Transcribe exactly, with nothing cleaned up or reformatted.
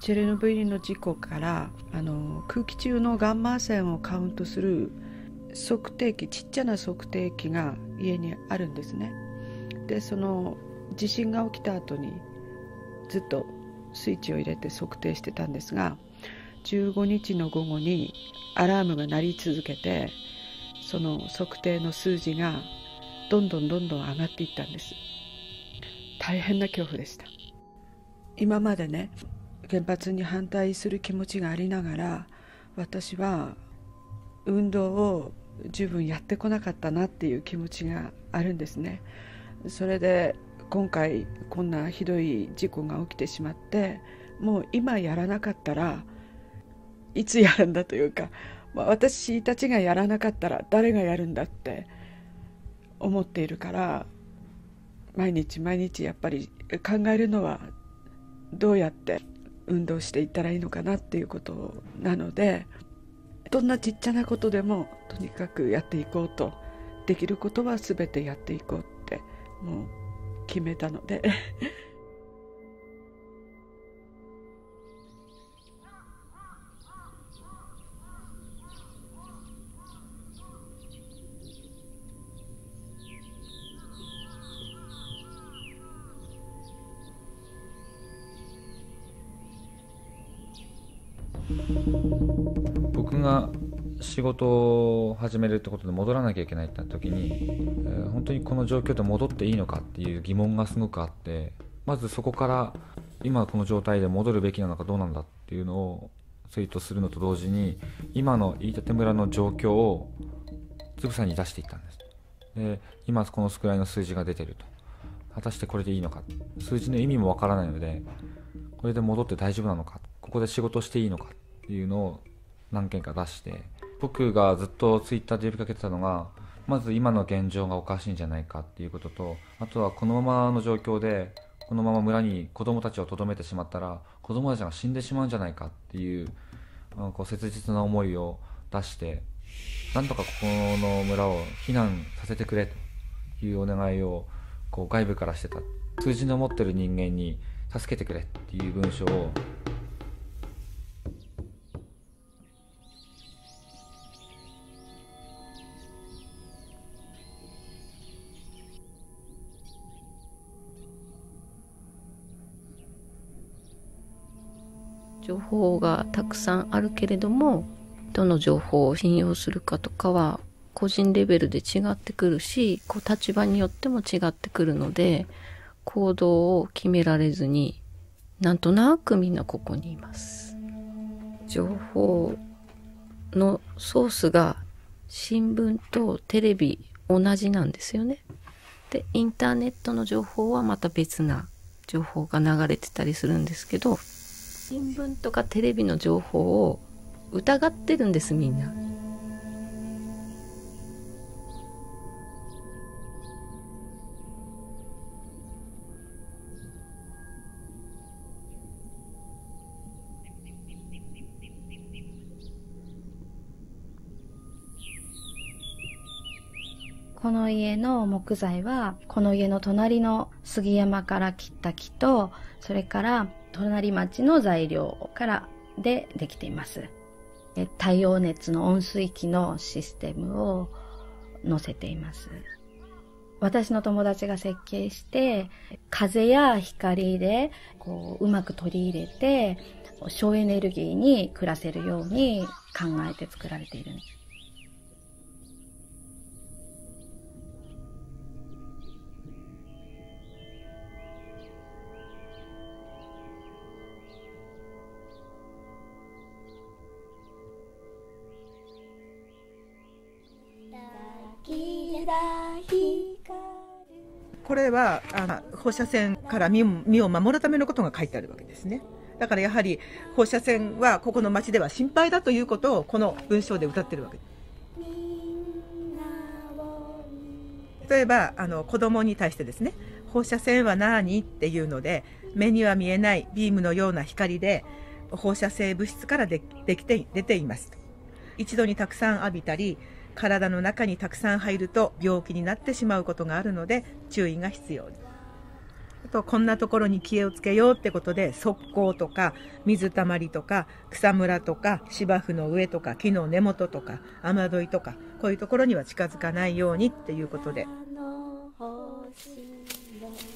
チェルノブイリの事故からあの空気中のガンマ線をカウントする測定器、ちっちゃな測定器が家にあるんですね。でその地震が起きた後にずっとスイッチを入れて測定してたんですが、じゅうごにちの午後にアラームが鳴り続けて、その測定の数字がどんどんどんどん上がっていったんです。大変な恐怖でした。今までね、原発に反対する気持ちがありながら、私は運動を十分やってこなかったなっていう気持ちがあるんですね。それで今回こんなひどい事故が起きてしまって、もう今やらなかったらいつやるんだというか、まあ、私たちがやらなかったら誰がやるんだって思っているから、毎日毎日やっぱり考えるのはどうやって運動していったらいいのかなっていうことなので、どんなちっちゃなことでもとにかくやっていこうと、できることは全てやっていこうってもう決めたので僕が仕事を始めるってことで戻らなきゃいけないって時に、えー、本当にこの状況で戻っていいのかっていう疑問がすごくあって、まずそこから今この状態で戻るべきなのかどうなんだっていうのをツイートするのと同時に、今の飯舘村の状況をつぶさに出していったんです。で今この少ないの数字が出てると、果たしてこれでいいのか、数字の意味もわからないので、これで戻って大丈夫なのか、ここで仕事していいのかっていうのを何件か出して、僕がずっとツイッターで呼びかけてたのが、まず今の現状がおかしいんじゃないかっていうことと、あとはこのままの状況でこのまま村に子供たちを留めてしまったら子供たちが死んでしまうんじゃないかっていう、こう切実な思いを出して、なんとかここの村を避難させてくれというお願いをこう外部からしてた。数字の持ってる人間に助けてくれっていう文章を情報がたくさんあるけれども、どの情報を信用するかとかは個人レベルで違ってくるし、こう立場によっても違ってくるので、行動を決められずに、なんとなくみんなここにいます。情報のソースが新聞とテレビ同じなんですよね。で、インターネットの情報はまた別な情報が流れてたりするんですけど、新聞とかテレビの情報を疑ってるんです、みんな。 この家の木材は、この家の隣の杉山から切った木と、それから隣町の材料からでできています。太陽熱の温水器のシステムを載せています。私の友達が設計して、風や光でこううまく取り入れて、省エネルギーに暮らせるように考えて作られているんです。 これはあの放射線から身を、身を守るためのことが書いてあるわけですね。だからやはり放射線はここの町では心配だということをこの文章で歌ってるわけです。例えばあの子供に対してですね、放射線は何っていうので、目には見えないビームのような光で放射性物質からでできて出ています。一度にたくさん浴びたり、体の中にたくさん入ると病気になってしまうことがあるので注意が必要です。 とこんなところに気をつけようってことで、側溝とか水たまりとか草むらとか芝生の上とか木の根元とか雨どいとか、こういうところには近づかないようにっていうことで。